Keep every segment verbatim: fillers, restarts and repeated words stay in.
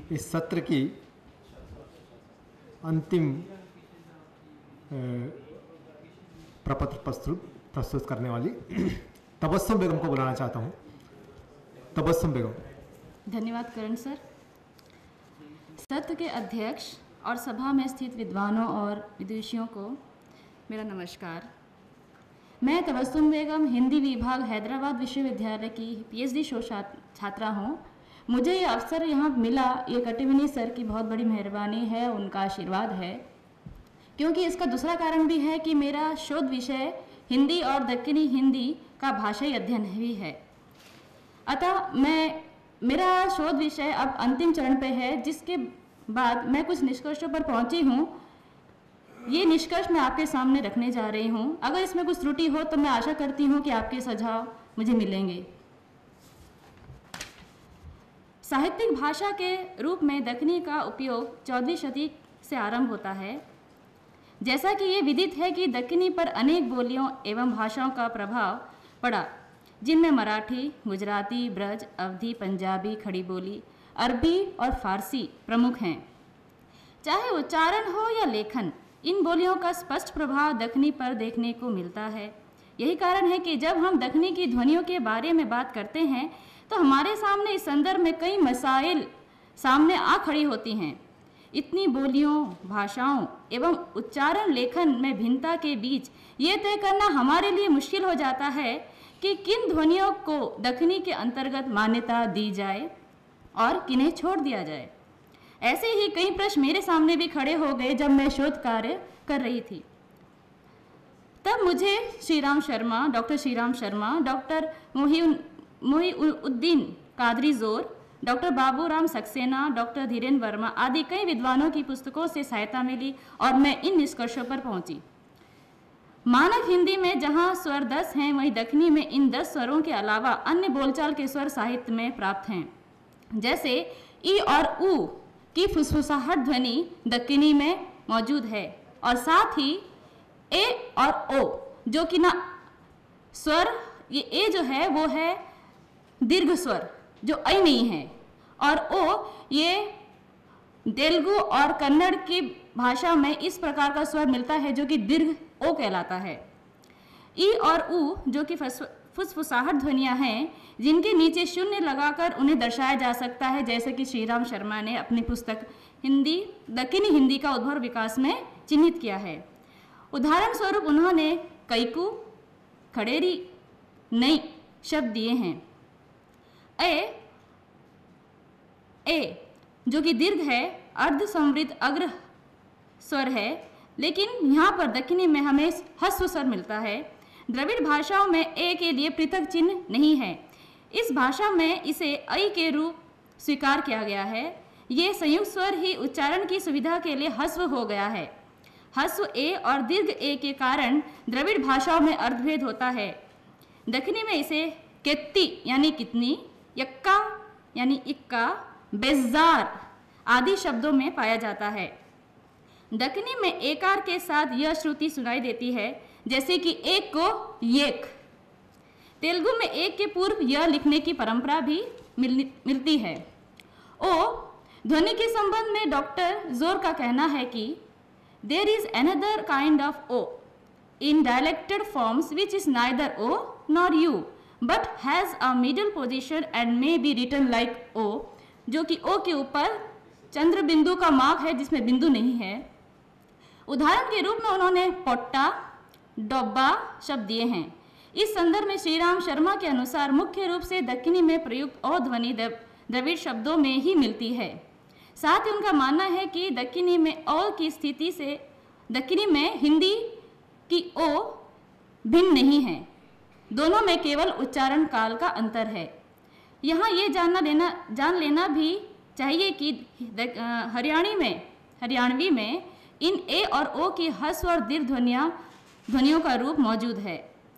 इस सत्र की अंतिम प्रपत्र प्रस्तुत प्रस्तुत करने वाली तबस्सुम बेगम को बुलाना चाहता हूँ। तबस्सुम बेगम। धन्यवाद करण सर। सत्र के अध्यक्ष और सभा में स्थित विद्वानों और विदुषियों को मेरा नमस्कार। मैं तबस्सुम बेगम हिंदी विभाग हैदराबाद विश्वविद्यालय की पीएचडी शोध छात्रा हूँ। मुझे ये अवसर यहाँ मिला, ये कटिविनी सर की बहुत बड़ी मेहरबानी है, उनका आशीर्वाद है, क्योंकि इसका दूसरा कारण भी है कि मेरा शोध विषय हिंदी और दक्कनी हिंदी का भाषाई अध्ययन भी है। अतः मैं मेरा शोध विषय अब अंतिम चरण पे है, जिसके बाद मैं कुछ निष्कर्षों पर पहुंची हूँ। ये निष्कर्ष मैं आपके सामने रखने जा रही हूँ। अगर इसमें कुछ त्रुटि हो तो मैं आशा करती हूँ कि आपके सुझाव मुझे मिलेंगे। साहित्यिक भाषा के रूप में दक्कनी का उपयोग चौदहवीं शती से आरंभ होता है। जैसा कि ये विदित है कि दक्कनी पर अनेक बोलियों एवं भाषाओं का प्रभाव पड़ा, जिनमें मराठी, गुजराती, ब्रज, अवधी, पंजाबी, खड़ी बोली, अरबी और फारसी प्रमुख हैं। चाहे उच्चारण हो या लेखन, इन बोलियों का स्पष्ट प्रभाव दक्कनी पर देखने को मिलता है। यही कारण है कि जब हम दक्कनी की ध्वनियों के बारे में बात करते हैं तो हमारे सामने इस संदर्भ में कई मसाइल सामने आ खड़ी होती हैं। इतनी बोलियों, भाषाओं एवं उच्चारण लेखन में भिन्नता के बीच ये तय करना हमारे लिए मुश्किल हो जाता है कि किन ध्वनियों को दक्कनी के अंतर्गत मान्यता दी जाए और किन्हें छोड़ दिया जाए। ऐसे ही कई प्रश्न मेरे सामने भी खड़े हो गए जब मैं शोध कार्य कर रही थी। तब मुझे Shriram Sharma, doctor Shriram Sharma, doctor Mohiuddin Qadri Zore, doctor Baburam Saxena, doctor Dhirendra Verma आदि कई विद्वानों की पुस्तकों से सहायता मिली और मैं इन निष्कर्षों पर पहुंची। मानक हिंदी में जहां स्वर दस हैं, वहीं दक्कनी में इन दस स्वरों के अलावा अन्य बोलचाल के स्वर साहित्य में प्राप्त हैं। जैसे ई और उ की फुसफुसाहट ध्वनि दक्कनी में मौजूद है और साथ ही ए और ओ जो कि ना स्वर, ये ए जो है वो है दीर्घ स्वर जो ऐ नहीं है, और ओ ये तेलुगु और कन्नड़ की भाषा में इस प्रकार का स्वर मिलता है जो कि दीर्घ ओ कहलाता है। ई और उ जो कि फुसफुसाहट ध्वनियाँ हैं, जिनके नीचे शून्य लगाकर उन्हें दर्शाया जा सकता है, जैसे कि श्रीराम शर्मा ने अपनी पुस्तक हिंदी दक्कनी हिंदी का उद्भव विकास में चिन्हित किया है। उदाहरण स्वरूप उन्होंने कैकू, खड़ेरी, नई शब्द दिए हैं। ए ए जो कि दीर्घ है, अर्ध संवृत अग्र स्वर है, लेकिन यहाँ पर दक्कनी में हमें ह्रस्व स्वर मिलता है। द्रविड़ भाषाओं में ए के लिए पृथक चिन्ह नहीं है। इस भाषा में इसे ऐ के रूप स्वीकार किया गया है। ये संयुक्त स्वर ही उच्चारण की सुविधा के लिए ह्रस्व हो गया है। ह्रस्व ए और दीर्घ ए के कारण द्रविड़ भाषाओं में अर्थभेद होता है। दक्कनी में इसे केत्ती यानी कितनी, यक्का यानी इक्का, बेजार आदि शब्दों में पाया जाता है। दक्कनी में एकार के साथ यह श्रुति सुनाई देती है, जैसे कि एक को येक। तेलुगु में एक के पूर्व यह लिखने की परंपरा भी मिल, मिलती है। ओ ध्वनि के संबंध में डॉक्टर जोर का कहना है कि there is another kind of O in dialected forms which is neither O nor U but has a middle position and may be written like O, जो कि ओ के ऊपर चंद्र बिंदु का मार्क है जिसमें बिंदु नहीं है। उदाहरण के रूप में उन्होंने पोट्टा, डोब्बा शब्द दिए हैं। इस संदर्भ में श्रीराम शर्मा के अनुसार मुख्य रूप से दक्कनी में प्रयुक्त ओ ध्वनि द्रविड़ शब्दों में ही मिलती है। साथ ही उनका मानना है कि दक्कनी में ओ की स्थिति से दक्कनी में हिंदी की ओ भिन्न नहीं है, दोनों में केवल उच्चारण काल का अंतर है। यहाँ ये जानना लेना जान लेना भी चाहिए कि हरियाणी में हरियाणवी में इन ए और ओ की ह्रस्व और दीर्घ ध्वनियाँ ध्वनियों का रूप मौजूद है।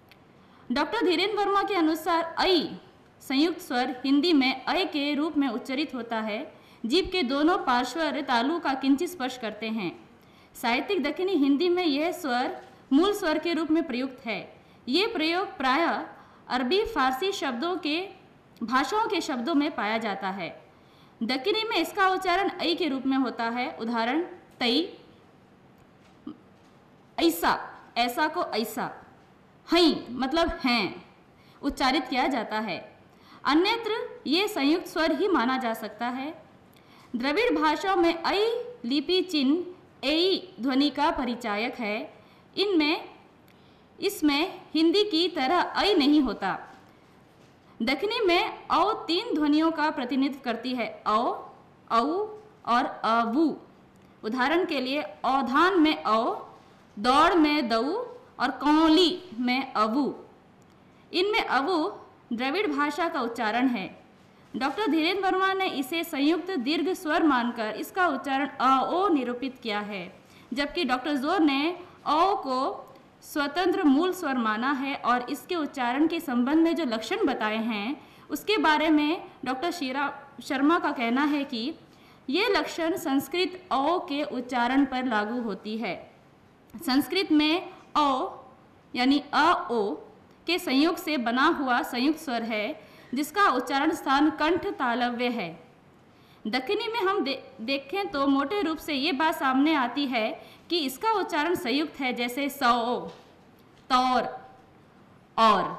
डॉक्टर धीरेन्द्र वर्मा के अनुसार ऐ संयुक्त स्वर हिंदी में ऐ के रूप में उच्चरित होता है। जीभ के दोनों पार्श्व तालु का किंचित स्पर्श करते हैं। साहित्यिक दक्कनी हिंदी में यह स्वर मूल स्वर के रूप में प्रयुक्त है। ये प्रयोग प्रायः अरबी फारसी शब्दों के भाषाओं के शब्दों में पाया जाता है। दक्खनी में इसका उच्चारण ऐ के रूप में होता है। उदाहरण तई, ऐसा, ऐसा को ऐसा, हई मतलब हैं उच्चारित किया जाता है। अन्यत्र ये संयुक्त स्वर ही माना जा सकता है। द्रविड़ भाषाओं में ऐ लिपि चिन्ह ऐ ध्वनि का परिचायक है। इनमें इसमें हिंदी की तरह ऐ नहीं होता। दक्खनी में औ तीन ध्वनियों का प्रतिनिधित्व करती है, औ, औ और अवु। उदाहरण के लिए औधान में औ, दौड़ में दऊ और कौली में अवु। इनमें अवु द्रविड़ भाषा का उच्चारण है। डॉक्टर धीरेन्द्र वर्मा ने इसे संयुक्त दीर्घ स्वर मानकर इसका उच्चारण अ ओ निरूपित किया है, जबकि डॉक्टर जोर ने अ को स्वतंत्र मूल स्वर माना है और इसके उच्चारण के संबंध में जो लक्षण बताए हैं उसके बारे में डॉक्टर शीरा शर्मा का कहना है कि ये लक्षण संस्कृत अ के उच्चारण पर लागू होती है। संस्कृत में अ यानी अ ओ के संयोग से बना हुआ संयुक्त स्वर है, जिसका उच्चारण स्थान कंठ तालव्य है। दक्खनी में हम दे, देखें तो मोटे रूप से ये बात सामने आती है कि इसका उच्चारण संयुक्त है, जैसे सौ, तौर, और।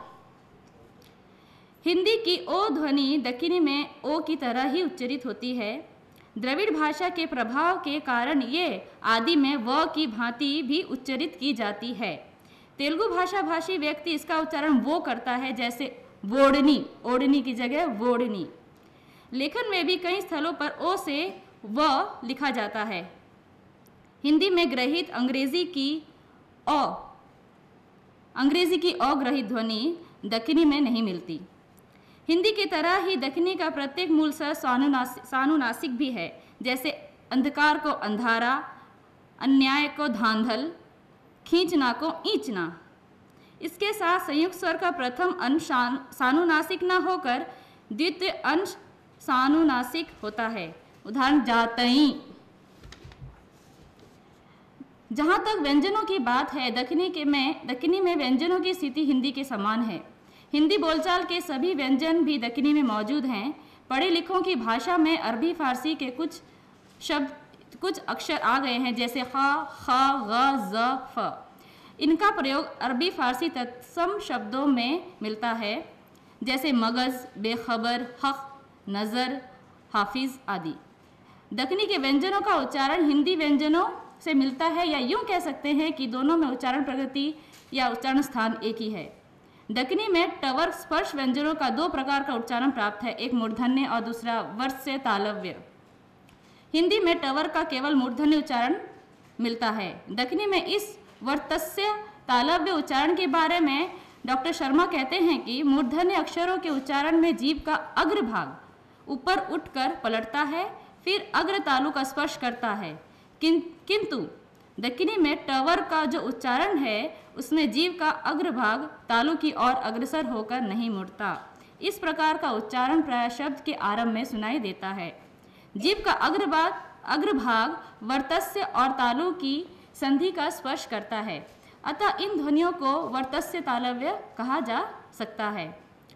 हिंदी की ओ ध्वनि दक्खनी में ओ की तरह ही उच्चरित होती है। द्रविड़ भाषा के प्रभाव के कारण ये आदि में व की भांति भी उच्चरित की जाती है। तेलुगु भाषा भाषी व्यक्ति इसका उच्चारण वो करता है, जैसे वोड़नी, ओढ़नी की जगह वोड़नी। लेखन में भी कई स्थलों पर ओ से व लिखा जाता है। हिंदी में ग्रहित अंग्रेजी की अ अंग्रेजी की अ ग्रहित ध्वनि दक्खनी में नहीं मिलती। हिंदी की तरह ही दक्खनी का प्रत्येक मूल स्वर सानुनासिक सानुनासिक भी है, जैसे अंधकार को अंधारा, अन्याय को धांधल, खींचना को ईंचना। इसके साथ संयुक्त स्वर का प्रथम अंश सानुनासिक न होकर द्वितीय अंश सानुनासिक होता है। उदाहरण जातई। जहाँ तक व्यंजनों की बात है, दक्खनी के में दक्खनी में व्यंजनों की स्थिति हिंदी के समान है। हिंदी बोलचाल के सभी व्यंजन भी दक्खनी में मौजूद हैं। पढ़े लिखों की भाषा में अरबी फारसी के कुछ शब्द कुछ अक्षर आ गए हैं, जैसे खा, खा, ग, ज, फ। इनका प्रयोग अरबी फारसी तत्सम शब्दों में मिलता है, जैसे मगज, बेखबर, हक, नज़र, हाफिज आदि। दक्खनी के व्यंजनों का उच्चारण हिंदी व्यंजनों से मिलता है, या यूं कह सकते हैं कि दोनों में उच्चारण प्रगति या उच्चारण स्थान एक ही है। दक्खनी में टवर स्पर्श व्यंजनों का दो प्रकार का उच्चारण प्राप्त है, एक मूर्धन्य और दूसरा वर्स्य तालव्य। हिंदी में टवर का केवल मूर्धन्य उच्चारण मिलता है। दक्खनी में इस वर्तस्य तालव्य उच्चारण के बारे में डॉक्टर शर्मा कहते हैं कि मूर्धन्य अक्षरों के उच्चारण में जीभ का अग्रभाग ऊपर उठकर पलटता है, फिर अग्र तालु का स्पर्श करता है, किं, किंतु दक्खनी में टवर का जो उच्चारण है उसमें जीभ का अग्रभाग तालु की ओर अग्रसर होकर नहीं मुड़ता। इस प्रकार का उच्चारण प्राय शब्द के आरंभ में सुनाई देता है। जीभ का अग्रभाग अग्रभाग वर्तस्य और तालु की संधि का स्पर्श करता है, अतः इन ध्वनियों को वर्तस्य तालव्य कहा जा सकता है।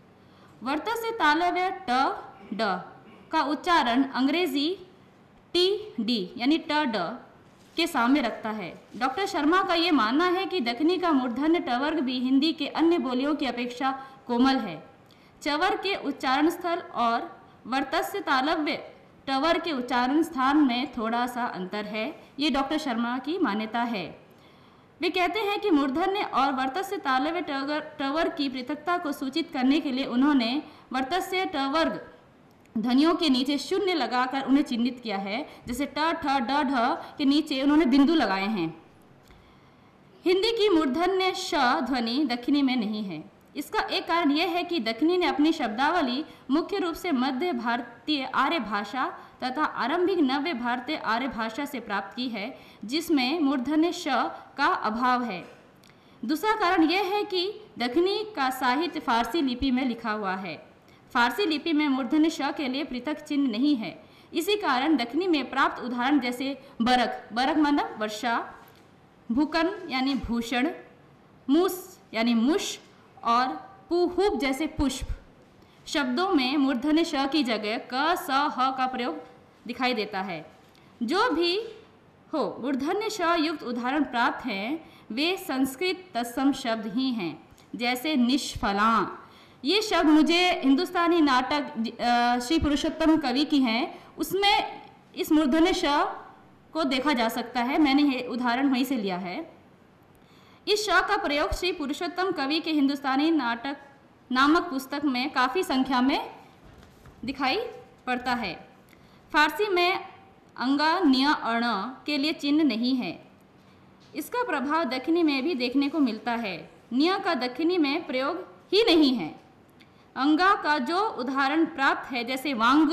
वर्तस्य तालव्य ट ड का उच्चारण अंग्रेजी टी डी यानी ट ड के सामने रखता है। डॉक्टर शर्मा का ये मानना है कि दक्खनी का मूर्धन्य टवर्ग भी हिंदी के अन्य बोलियों की अपेक्षा कोमल है। चवर के उच्चारण स्थल और वर्तस्य तालव्य टवर के उच्चारण स्थान में थोड़ा सा अंतर है, ये डॉक्टर शर्मा की मान्यता है। वे कहते हैं कि मूर्धन्य और वर्तस्य तालव्य टवर टवर की पृथकता को सूचित करने के लिए उन्होंने वर्तस्य टवर्ग ध्वनियों के नीचे शून्य लगाकर उन्हें चिन्हित किया है, जैसे ट, ठ, ड, ढ के नीचे उन्होंने बिंदु लगाए हैं। हिंदी की मूर्धन्य श ध्वनि दक्खनी में नहीं है। इसका एक कारण यह है कि दक्खनी ने अपनी शब्दावली मुख्य रूप से मध्य भारतीय आर्य भाषा तथा आरंभिक नव्य भारतीय आर्य भाषा से प्राप्त की है, जिसमें मूर्धन्य श का अभाव है। दूसरा कारण यह है कि दक्खनी का साहित्य फारसी लिपि में लिखा हुआ है। फारसी लिपि में मूर्धन्य श के लिए पृथक चिन्ह नहीं है। इसी कारण दक्खनी में प्राप्त उदाहरण जैसे बरक, बरक मतलब वर्षा, भूकन यानी भूषण, मूस यानी मुश और पुहुप जैसे पुष्प, शब्दों में मूर्धन्य श की जगह क स ह का प्रयोग दिखाई देता है। जो भी हो मूर्धन्य श युक्त उदाहरण प्राप्त हैं वे संस्कृत तत्सम शब्द ही हैं, जैसे निष्फला। ये शब्द मुझे हिंदुस्तानी नाटक श्री पुरुषोत्तम कवि की हैं, उसमें इस मूर्धन्य श को देखा जा सकता है। मैंने ये उदाहरण वहीं से लिया है। इस श का प्रयोग श्री पुरुषोत्तम कवि के हिंदुस्तानी नाटक नामक पुस्तक में काफ़ी संख्या में दिखाई पड़ता है। फारसी में अंगा निया अण के लिए चिन्ह नहीं है। इसका प्रभाव दक्षिणी में भी देखने को मिलता है। निया का दक्षिणी में प्रयोग ही नहीं है। अंगा का जो उदाहरण प्राप्त है, जैसे वांग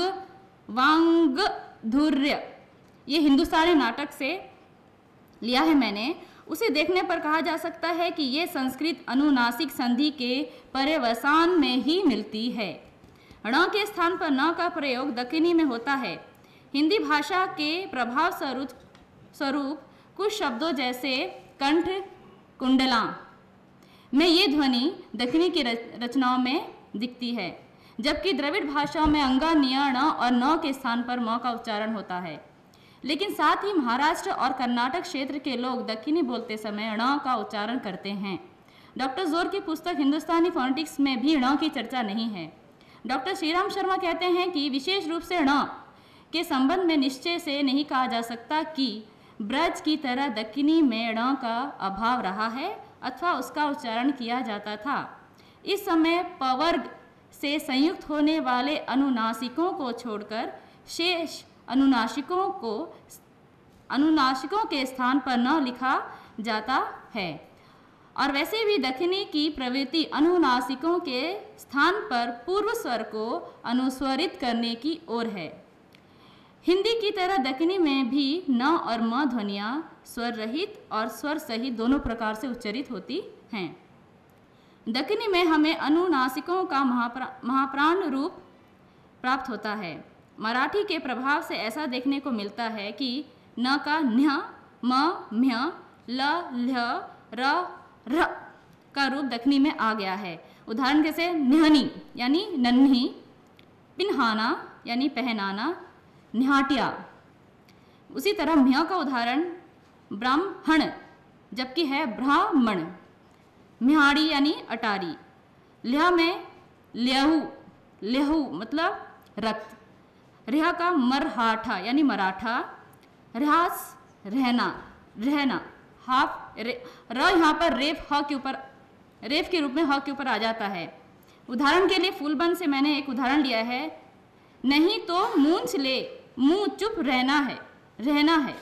वांग धुर्य, ये हिंदुस्तानी नाटक से लिया है मैंने, उसे देखने पर कहा जा सकता है कि ये संस्कृत अनुनासिक संधि के पर्यवसान में ही मिलती है। ण के स्थान पर न का प्रयोग दक्षिणी में होता है। हिंदी भाषा के प्रभाव स्वरूप स्वरूप कुछ शब्दों जैसे कंठ कुंडला में ये ध्वनि दक्षिणी की रचनाओं में दिखती है, जबकि द्रविड़ भाषाओं में अंगा निया ण और न के स्थान पर म का उच्चारण होता है। लेकिन साथ ही महाराष्ट्र और कर्नाटक क्षेत्र के लोग दक्षिणी बोलते समय ण का उच्चारण करते हैं। डॉक्टर जोर की पुस्तक हिंदुस्तानी फोनेटिक्स में भी ण की चर्चा नहीं है। डॉक्टर श्रीराम शर्मा कहते हैं कि विशेष रूप से ण के संबंध में निश्चय से नहीं कहा जा सकता कि ब्रज की तरह दक्षिणी में ण का अभाव रहा है अथवा उसका उच्चारण किया जाता था। इस समय पवर्ग से संयुक्त होने वाले अनुनासिकों को छोड़कर शेष अनुनासिकों को अनुनासिकों के स्थान पर न लिखा जाता है। और वैसे भी दक्षिणी की प्रवृत्ति अनुनासिकों के स्थान पर पूर्व स्वर को अनुस्वरित करने की ओर है। हिंदी की तरह दक्षिणी में भी न और म ध्वनियाँ स्वर रहित और स्वर सहित दोनों प्रकार से उच्चरित होती हैं। दक्षिणी में हमें अनुनासिकों का महाप्रा, महाप्राण रूप प्राप्त होता है। मराठी के प्रभाव से ऐसा देखने को मिलता है कि न का न्य, म, म्य, ल, ल्ह, र, र का रूप दक्षिणी में आ गया है। उदाहरण जैसे न्हनी यानी नन्ही, पिन्हाना यानी पहनाना, निहाटिया। उसी तरह म्य का उदाहरण ब्राह्मण जबकि है ब्राह्मण, म्याड़ी यानी अटारी। ल्ह में ल्यहू, ल्यहू मतलब रक्त। रिहा का मरहाठा यानी मराठा, रहास रहना, रहना। हाफ रे, र यहाँ पर रेफ ह के ऊपर रेफ के रूप में ह के ऊपर आ जाता है। उदाहरण के लिए फूलबंद से मैंने एक उदाहरण लिया है, नहीं तो मूंछ ले, मुंह चुप रहना है, रहना है।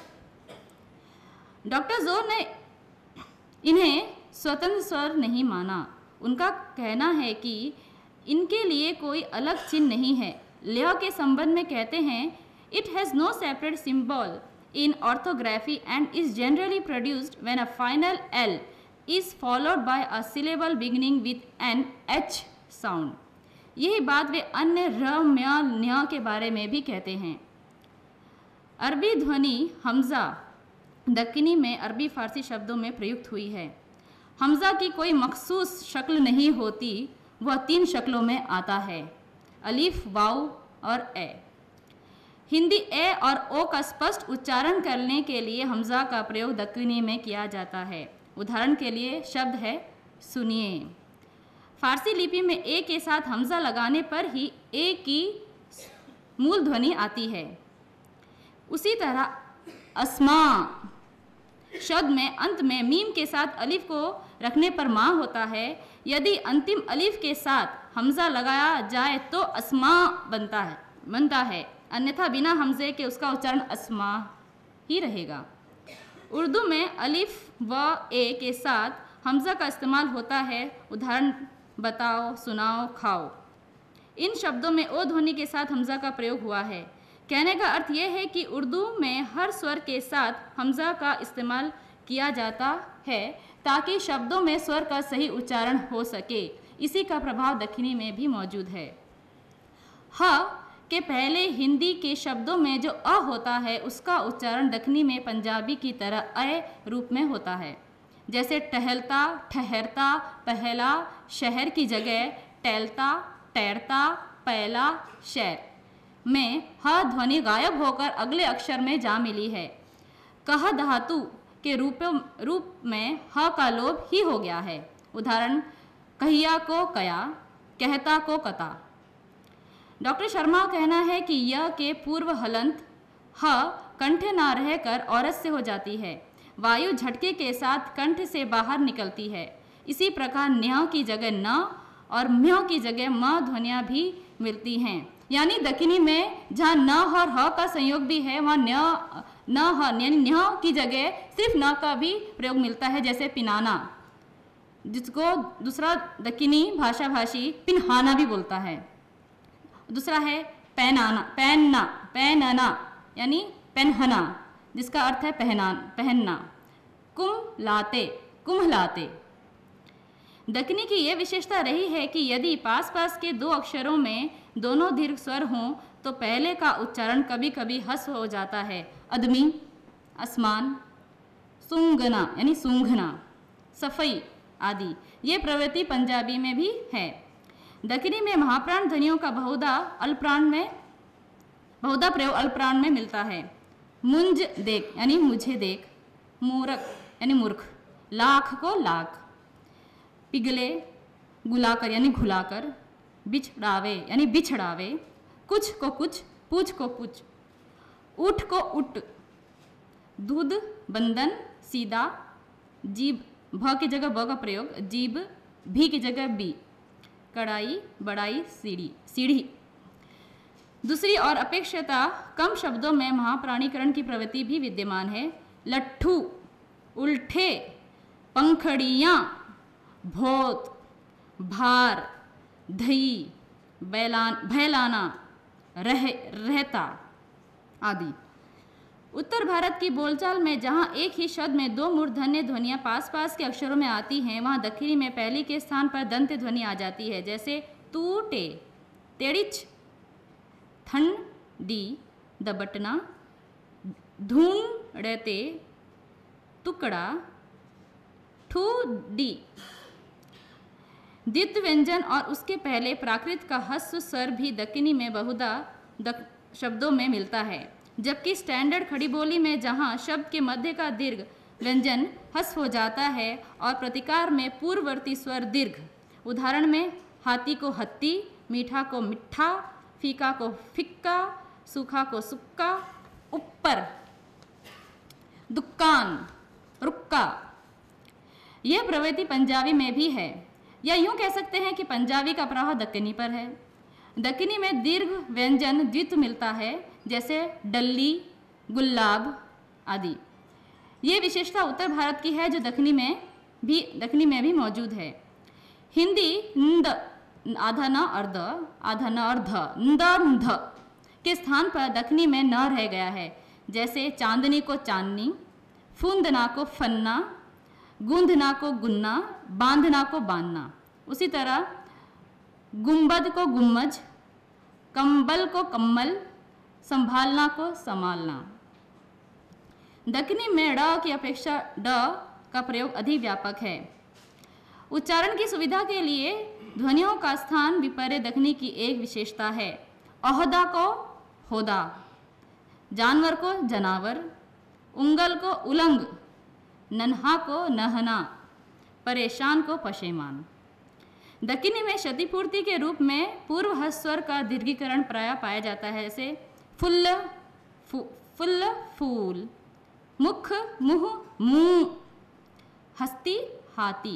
डॉक्टर जोर ने इन्हें स्वतंत्र स्वर नहीं माना। उनका कहना है कि इनके लिए कोई अलग चिन्ह नहीं है। लेह के संबंध में कहते हैं, it has no separate symbol in orthography and is generally produced when a final L is followed by a syllable beginning with an H sound. यही बात वे अन्य र, म्य, न्य के बारे में भी कहते हैं। अरबी ध्वनि हमजा दक्षिणी में अरबी फारसी शब्दों में प्रयुक्त हुई है। हमजा की कोई मखसूस शक्ल नहीं होती, वह तीन शक्लों में आता है, अलिफ, वाव और ए। हिंदी ए और ओ का स्पष्ट उच्चारण करने के लिए हमजा का प्रयोग दक्षिणी में किया जाता है। उदाहरण के लिए शब्द है सुनिए। फारसी लिपि में ए के साथ हमजा लगाने पर ही ए की मूल ध्वनि आती है। उसी तरह अस्मा शब्द में अंत में मीम के साथ अलिफ को रखने पर माँ होता है। यदि अंतिम अलिफ के साथ हमजा लगाया जाए तो अस्मा बनता है बनता है अन्यथा बिना हमजे के उसका उच्चारण अस्मा ही रहेगा। उर्दू में अलिफ व ए के साथ हमजा का इस्तेमाल होता है। उदाहरण बताओ, सुनाओ, खाओ। इन शब्दों में ओ ध्वनि के साथ हमजा का प्रयोग हुआ है। कहने का अर्थ यह है कि उर्दू में हर स्वर के साथ हमजा का इस्तेमाल किया जाता है ताकि शब्दों में स्वर का सही उच्चारण हो सके। इसी का प्रभाव दक्षिणी में भी मौजूद है। ह के पहले हिंदी के शब्दों में जो अ होता है उसका उच्चारण दक्षिणी में पंजाबी की तरह अ रूप में होता है। जैसे टहलता, ठहरता, पहला, शहर की जगह टहलता, तैरता, पहला, शैर में ह ध्वनि गायब होकर अगले अक्षर में जा मिली है। कह धातु के रूप रूप में ह का लोप ही हो गया है। उदाहरण, कहिया को कया, कहता को कता। डॉक्टर शर्मा का कहना है कि य के पूर्व हलंत ह कंठ न रहकर औरत से हो जाती है। वायु झटके के साथ कंठ से बाहर निकलती है। इसी प्रकार न्य की जगह न और म्य की जगह म ध्वनियाँ भी मिलती हैं। यानी दक्षिणी में जहाँ न और ह का संयोग भी है, वहाँ न्य न ह यानी न्य की जगह सिर्फ न का भी प्रयोग मिलता है, जैसे पिनाना, जिसको दूसरा दक्षिणी भाषा भाषी पिन्हाना भी बोलता है। दूसरा है पहनाना, पहनना, पहनना यानी पहनना, जिसका अर्थ है पहनान पहनना। कुम लाते, कुम्हलाते। दक्षिणी की यह विशेषता रही है कि यदि पास पास के दो अक्षरों में दोनों दीर्घ स्वर हों तो पहले का उच्चारण कभी कभी हस हो जाता है। अदमी, आसमान, सूंघना यानी सूंघना, सफाई आदि। ये प्रवृत्ति पंजाबी में भी है। दक्षिणी में महाप्राण ध्वनियों का बहुधा अल्पप्राण में बहुधा प्रयोग अल्पप्राण में मिलता है। मुंज देख यानी मुझे देख, मूर्ख यानी मूर्ख, लाख को लाख, पिघले गुलाकर यानी घुलाकर, बिछड़ावे यानी बिछड़ावे, कुछ को कुछ, पूछ को पूछ, उठ को उठ, दूध बंधन सीधा, जीभ भ की जगह ब का प्रयोग, जीभ भी की जगह बी, कड़ाई बड़ाई सीढ़ी सीढ़ी। दूसरी और अपेक्षता कम शब्दों में महाप्राणीकरण की प्रवृत्ति भी विद्यमान है। लट्ठू, उल्टे, पंखड़ियाँ, भोत, भार, धई, बैलान भैलाना, रह रहता आदि। उत्तर भारत की बोलचाल में जहाँ एक ही शब्द में दो मूर्धन्य ध्वनियाँ पास पास के अक्षरों में आती हैं, वहाँ दक्षिणी में पहली के स्थान पर दंत ध्वनि आ जाती है, जैसे तूटे, तेड़िच, ठंडी, दबटना, ढूंढते, टुकड़ा, ठूडी। द्वित्व व्यंजन और उसके पहले प्राकृत का ह्रस्व स्वर भी दक्षिणी में बहुधा दक शब्दों में मिलता है, जबकि स्टैंडर्ड खड़ी बोली में जहाँ शब्द के मध्य का दीर्घ व्यंजन ह्रस्व हो जाता है और प्रतिकार में पूर्ववर्ती स्वर दीर्घ। उदाहरण में हाथी को हत्ती, मीठा को मिठा, फीका को फिक्का, सूखा को सुक्का, ऊपर, दुकान, रुक्का। यह प्रवृत्ति पंजाबी में भी है, या यूं कह सकते हैं कि पंजाबी का प्रभाव दक्कनी पर है। दक्कनी में दीर्घ व्यंजन द्वित्व मिलता है, जैसे डल्ली, गुलाब आदि। ये विशेषता उत्तर भारत की है, जो दक्कनी में भी दक्कनी में भी मौजूद है। हिंदी न्द आधा न अर्ध आधा न अर्ध न्द न्ध के स्थान पर दक्कनी में न रह गया है, जैसे चांदनी को चांदनी, फूंदना को फन्ना, गूंधना को गुन्ना, बांधना को बांधना। उसी तरह गुंबद को गुम्मज, कंबल को कम्मल, संभालना को संभालना। दक्कनी में ड की अपेक्षा ड का प्रयोग अधिक व्यापक है। उच्चारण की सुविधा के लिए ध्वनियों का स्थान विपर्य दक्कनी की एक विशेषता है। ओहदा को होदा, जानवर को जनावर, उंगल को उलंग, नन्हा को नहना, परेशान को पशेमान। दक्कनी में क्षतिपूर्ति के रूप में पूर्व ह्रस्व स्वर का दीर्घीकरण प्रायः पाया जाता है, जैसे फुल्ल फु, फुल्ल फूल, मुख मुँह मुँह, हस्ती हाथी।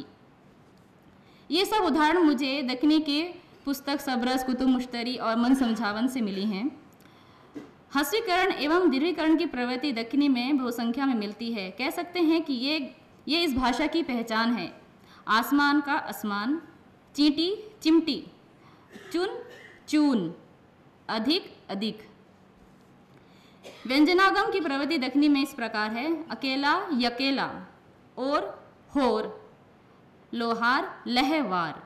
ये सब उदाहरण मुझे दक्कनी के पुस्तक सबरस, कुतुब मुश्तरी और मन समझावन से मिली हैं। ह्रस्वीकरण एवं दीर्घीकरण की प्रवृत्ति दक्कनी में बहुसंख्या में मिलती है। कह सकते हैं कि ये ये इस भाषा की पहचान है। आसमान का आसमान, चींटी चिमटी, चुन चून, अधिक अधिक। व्यंजनागम की प्रवृत्ति दक्कनी में इस प्रकार है। अकेला यकेला, और होर, लोहार लहवार।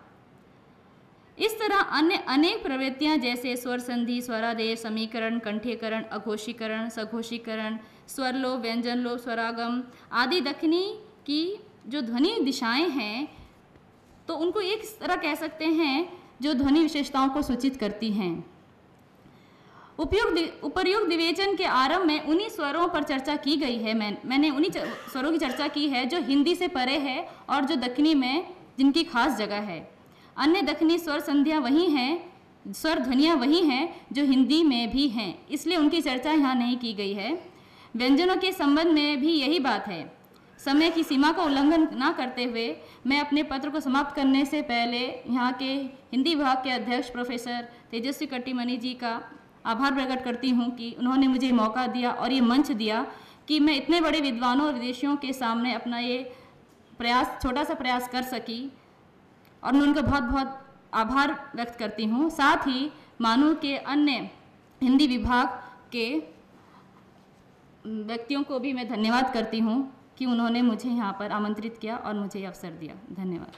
इस तरह अन्य अनेक प्रवृत्तियां जैसे स्वर संधि, स्वरादेश, समीकरण, कंठीकरण, अघोषीकरण, सघोषीकरण, स्वरलोप, व्यंजन लोप, स्वरागम आदि दक्कनी की जो ध्वनि दिशाएं हैं, तो उनको एक तरह कह सकते हैं जो ध्वनि विशेषताओं को सूचित करती हैं। उपयुक्त उपर्युक्त विवेचन के आरंभ में उन्हीं स्वरों पर चर्चा की गई है। मैं मैंने उन्हीं स्वरों की चर्चा की है जो हिंदी से परे है और जो दक्षिणी में जिनकी खास जगह है। अन्य दक्षिणी स्वर संधियाँ वही हैं, स्वर ध्वनियाँ वही हैं जो हिंदी में भी हैं, इसलिए उनकी चर्चा यहाँ नहीं की गई है। व्यंजनों के संबंध में भी यही बात है। समय की सीमा का उल्लंघन न करते हुए मैं अपने पत्र को समाप्त करने से पहले यहाँ के हिंदी विभाग के अध्यक्ष प्रोफेसर तेजस्वी कट्टीमणि जी का आभार प्रकट करती हूँ कि उन्होंने मुझे मौका दिया और ये मंच दिया कि मैं इतने बड़े विद्वानों और विदेशियों के सामने अपना ये प्रयास, छोटा सा प्रयास कर सकी, और मैं उनका बहुत बहुत आभार व्यक्त करती हूँ। साथ ही मानू के अन्य हिंदी विभाग के व्यक्तियों को भी मैं धन्यवाद करती हूँ कि उन्होंने मुझे यहाँ पर आमंत्रित किया और मुझे अवसर दिया। धन्यवाद।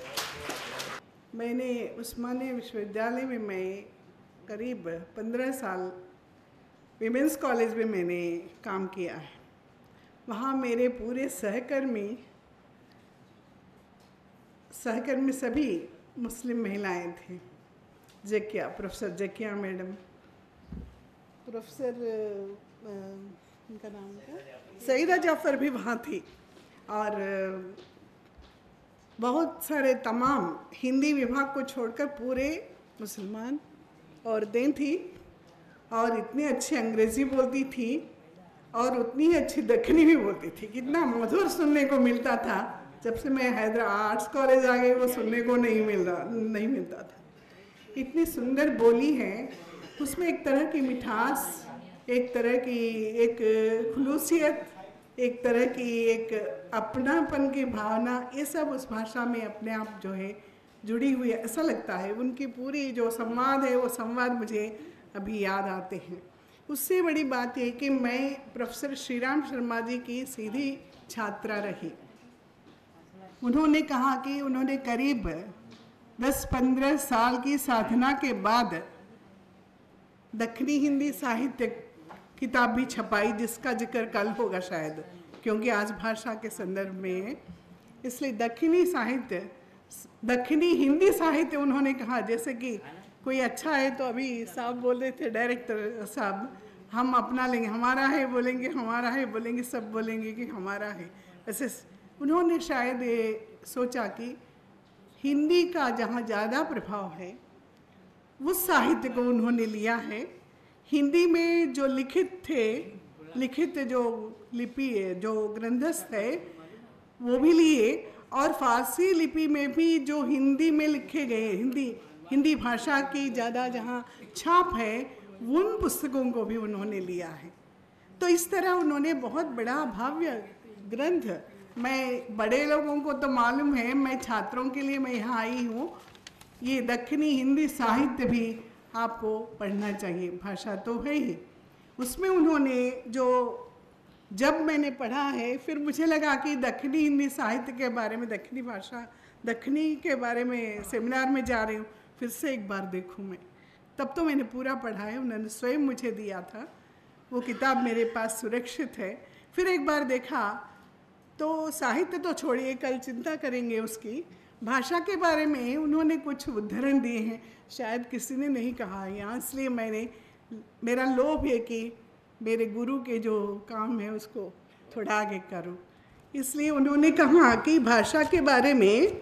मैंने उस्मानिया विश्वविद्यालय में मैं करीब पंद्रह साल विमेंस कॉलेज में मैंने काम किया है। वहाँ मेरे पूरे सहकर्मी सहकर्मी सभी मुस्लिम महिलाएं थे। Zakia, professor Zakia madam, professor उनका नाम क्या, सईदा जाफ़र भी वहाँ थी, और बहुत सारे तमाम हिंदी विभाग को छोड़कर पूरे मुसलमान औरतें थी, और इतनी अच्छी अंग्रेज़ी बोलती थी और उतनी ही अच्छी दक्षिणी भी बोलती थी। कितना मधुर सुनने को मिलता था। जब से मैं हैदराबाद आर्ट्स कॉलेज आ गई वो सुनने को नहीं मिल रहा नहीं मिलता था। इतनी सुंदर बोली है, उसमें एक तरह की मिठास, एक तरह की एक खुलूसियत, एक तरह की एक अपनापन की भावना, ये सब उस भाषा में अपने आप जो है जुड़ी हुई है। ऐसा लगता है उनकी पूरी जो संवाद है वो संवाद मुझे अभी याद आते हैं। उससे बड़ी बात यह कि मैं प्रोफेसर श्रीराम शर्मा जी की सीधी छात्रा रही। उन्होंने कहा कि उन्होंने करीब दस पंद्रह साल की साधना के बाद दक्षिणी हिंदी साहित्य किताब भी छपाई, जिसका जिक्र कल होगा शायद, क्योंकि आज भाषा के संदर्भ में है। इसलिए दक्षिणी साहित्य, दक्षिणी हिंदी साहित्य उन्होंने कहा, जैसे कि कोई अच्छा है तो अभी साहब बोल रहे थे, डायरेक्टर साहब, हम अपना लेंगे, हमारा है बोलेंगे, हमारा है बोलेंगे, सब बोलेंगे कि हमारा है। ऐसे उन्होंने शायद ये सोचा कि हिंदी का जहाँ ज़्यादा प्रभाव है उस साहित्य को उन्होंने लिया है। हिंदी में जो लिखित थे, लिखित जो लिपि है, जो ग्रंथस्थ है, वो भी लिए, और फारसी लिपि में भी जो हिंदी में लिखे गए, हिंदी हिंदी भाषा की ज़्यादा जहाँ छाप है, उन पुस्तकों को भी उन्होंने लिया है। तो इस तरह उन्होंने बहुत बड़ा भव्य ग्रंथ, मैं बड़े लोगों को तो मालूम है, मैं छात्रों के लिए मैं यहाँ आई हूँ, ये दक्षिणी हिंदी साहित्य भी आपको पढ़ना चाहिए, भाषा तो है ही। उसमें उन्होंने जो, जब मैंने पढ़ा है, फिर मुझे लगा कि दक्षिणी हिंदी साहित्य के बारे में, दक्षिणी भाषा, दक्षिणी के बारे में सेमिनार में जा रही हूँ, फिर से एक बार देखूँ मैं। तब तो मैंने पूरा पढ़ा है, उन्होंने स्वयं मुझे दिया था, वो किताब मेरे पास सुरक्षित है। फिर एक बार देखा तो साहित्य तो छोड़िए, कल चिंता करेंगे उसकी, भाषा के बारे में उन्होंने कुछ उद्धरण दिए हैं, शायद किसी ने नहीं कहा यहाँ, इसलिए मैंने, मेरा लोभ है कि मेरे गुरु के जो काम है उसको थोड़ा आगे करूँ। इसलिए उन्होंने कहा कि भाषा के बारे में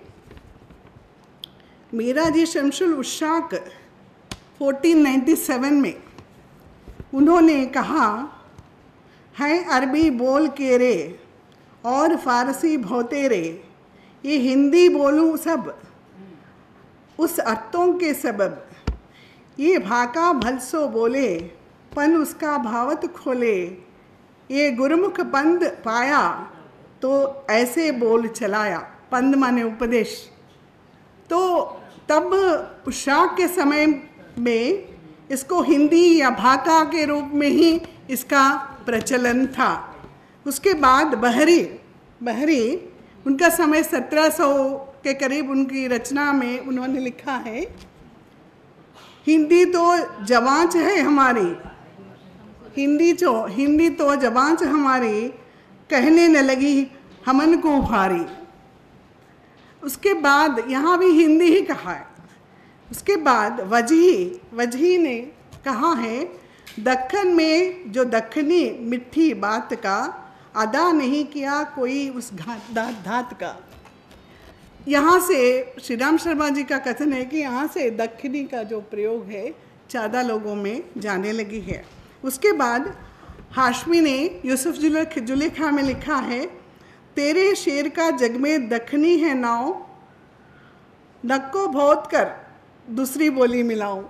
मीरा जी शमशुल उशाक चौदह सौ सत्तानवे में उन्होंने कहा है, अरबी बोल के रे और फारसी भौते रे, ये हिंदी बोलूँ सब उस अर्थों के सबब, ये भाका भलसो बोले पन उसका भावत खोले, ये गुरुमुख पंद पाया तो ऐसे बोल चलाया। पंद माने उपदेश। तो तब उशाक के समय में इसको हिंदी या भाका के रूप में ही इसका प्रचलन था। उसके बाद बहरी बहरी उनका समय सत्रह सौ के करीब उनकी रचना में उन्होंने लिखा है, हिंदी तो जवांच है हमारी, हिंदी जो हिंदी तो जवांच हमारी, कहने न लगी हमन को भारी। उसके बाद यहाँ भी हिंदी ही कहा है। उसके बाद वजही वजही ने कहा है, दक्कन में जो दक्कनी मिठी बात का अदा नहीं किया कोई उस घात दात धात का। यहाँ से श्री राम शर्मा जी का कथन है कि यहाँ से दक्कनी का जो प्रयोग है ज़्यादा लोगों में जाने लगी है। उसके बाद हाशमी ने यूसुफ जुलेखा में लिखा है, तेरे शेर का जग में दक्कनी है नाव, नक्को भौत कर दूसरी बोली मिलाऊं।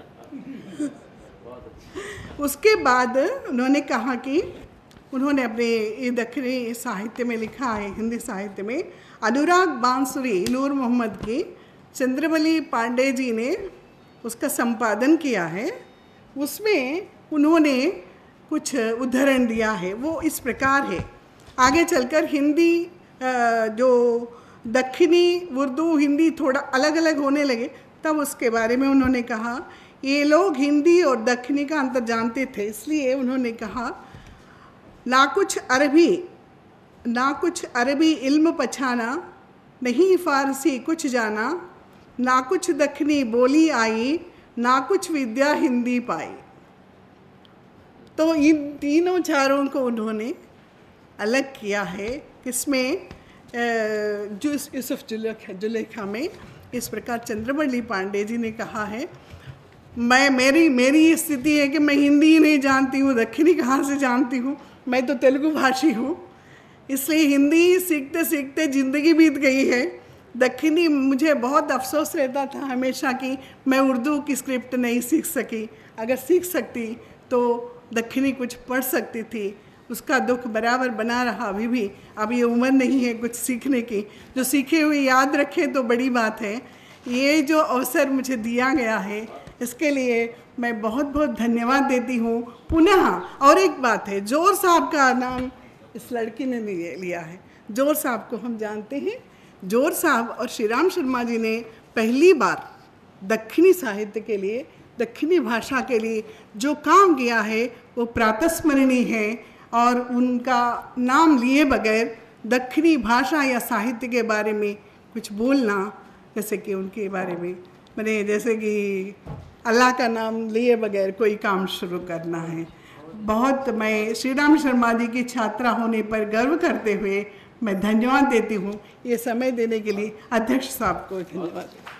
उसके बाद उन्होंने कहा कि उन्होंने अपने ये दक्कनी साहित्य में लिखा है, हिंदी साहित्य में, अनुराग बांसुरी नूर मोहम्मद की चंद्रमली पांडे जी ने उसका संपादन किया है। उसमें उन्होंने कुछ उदाहरण दिया है, वो इस प्रकार है। आगे चलकर हिंदी जो दक्खनी उर्दू हिंदी थोड़ा अलग अलग होने लगे, तब उसके बारे में उन्होंने कहा, ये लोग हिंदी और दक्खनी का अंतर जानते थे, इसलिए उन्होंने कहा, ना कुछ अरबी ना कुछ अरबी इल्म पछाना, नहीं फ़ारसी कुछ जाना, ना कुछ दक्खनी बोली आई, ना कुछ विद्या हिंदी पाई। तो इन तीनों चारों को उन्होंने अलग किया है। किसमें? जो यूसुफ जुलेखा जुलेखा में इस प्रकार चंद्रमली पांडे जी ने कहा है, मैं मेरी मेरी स्थिति है कि मैं हिंदी ही नहीं जानती हूँ, दक्खनी कहाँ से जानती हूँ, मैं तो तेलुगु भाषी हूँ, इसलिए हिंदी सीखते सीखते ज़िंदगी बीत गई है। दक्खनी मुझे बहुत अफसोस रहता था हमेशा कि मैं उर्दू की स्क्रिप्ट नहीं सीख सकी, अगर सीख सकती तो दक्खनी कुछ पढ़ सकती थी। उसका दुख बराबर बना रहा अभी भी। अब ये उम्र नहीं है कुछ सीखने की, जो सीखे हुए याद रखे तो बड़ी बात है। ये जो अवसर मुझे दिया गया है, इसके लिए मैं बहुत बहुत धन्यवाद देती हूँ पुनः। और एक बात है, जोर साहब का नाम इस लड़की ने लिया है। जोर साहब को हम जानते हैं। जोर साहब और श्री राम शर्मा जी ने पहली बार दक्खनी साहित्य के लिए, दक्खनी भाषा के लिए जो काम किया है वो प्रातस्मरणीय है, और उनका नाम लिए बगैर दक्खनी भाषा या साहित्य के बारे में कुछ बोलना, जैसे कि उनके बारे में मैंने जैसे कि अल्लाह का नाम लिए बगैर कोई काम शुरू करना है। बहुत मैं श्री राम शर्मा जी की छात्रा होने पर गर्व करते हुए मैं धन्यवाद देती हूँ। ये समय देने के लिए अध्यक्ष साहब को धन्यवाद।